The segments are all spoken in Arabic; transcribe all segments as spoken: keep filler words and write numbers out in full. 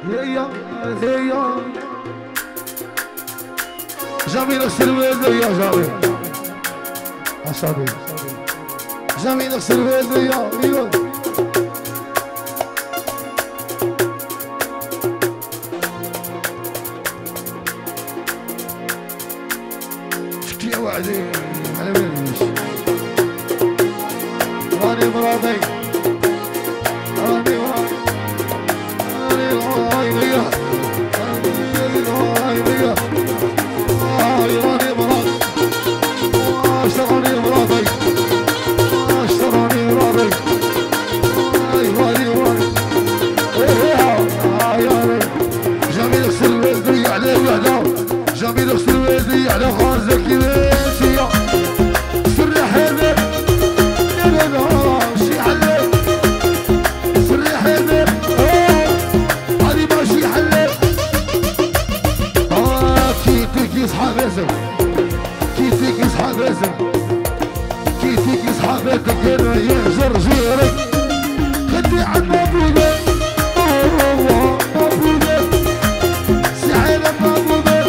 هيا هيا جميل السروال يا جميل عصابي جميل السروال يا ايوه شكلي يا وعدي على باليش راني مرادي راني مرادي راني مرادي راني مرادي راني مرادي اشتراني مرادي اشتراني مرادي راني مرادي جميل السروال دي على وحده جميل السروال دي على خازك كيفاشيه سر حبيب يا بابا شي حلال سر حبيب هادي ماشي حلال اه كيفك يصحى باسم كيفك يصحى باسم كيفك يصحى باسم كان يهجر جيرك خدي عند مابوبه مابوبه سعيده مابوبه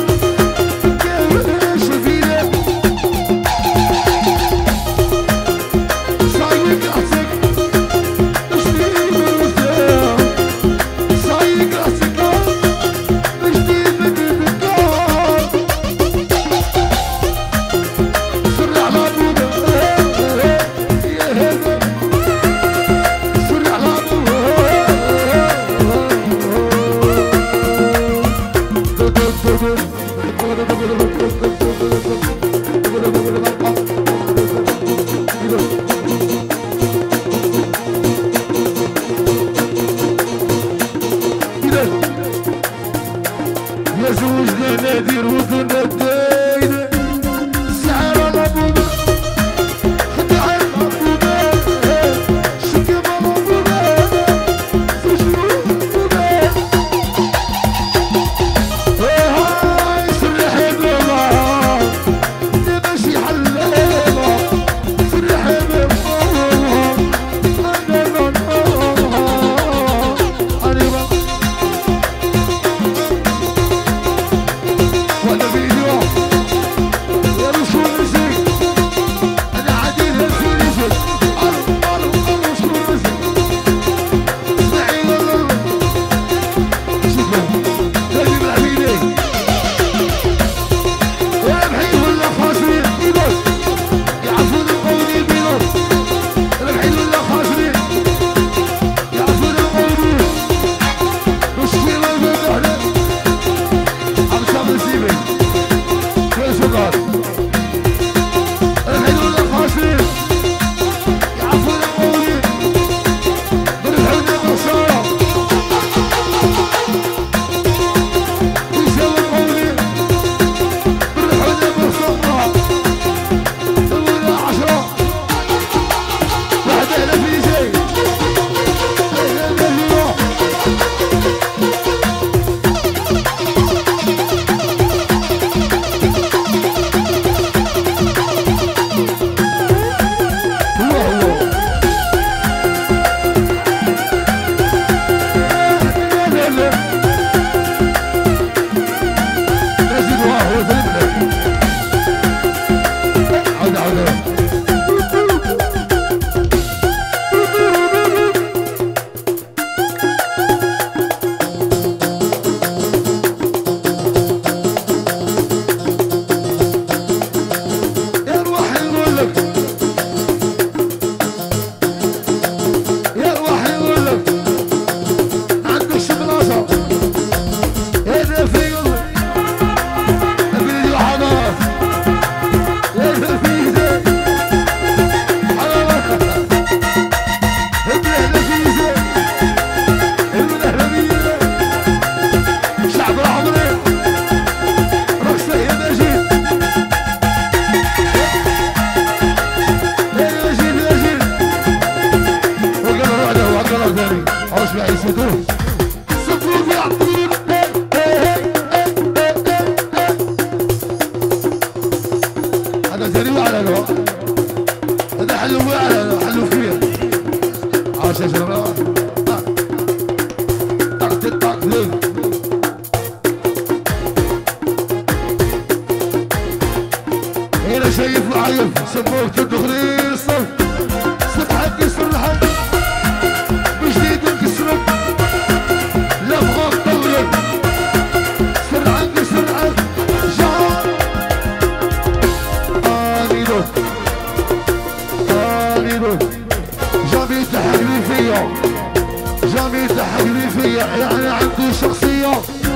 هذا حلو على حلو كبير عاش يا جماعه طق طق طق ضعيف سموك تدخلي الصف سرحك يسرحك بجديد نكسرك لا بغاك طولك سرعك يسرعك جان آمينو آمينو جامي تحقني فيا جامي تحقني فيا يعني عندي شخصية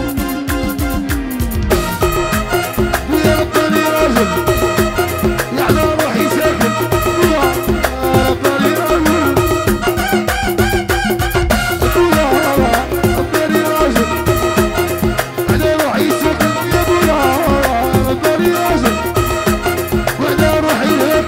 ويا رباني راجل يعني روحي ساكت ويا رباني راجل ويا رباني راجل أنا روحي ساكت يا بويا رباني راجل وأنا روحي هيك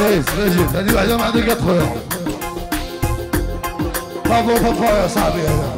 هذه واحدة ما عندك تدخل. برافو بابا يا صاحبي هذا.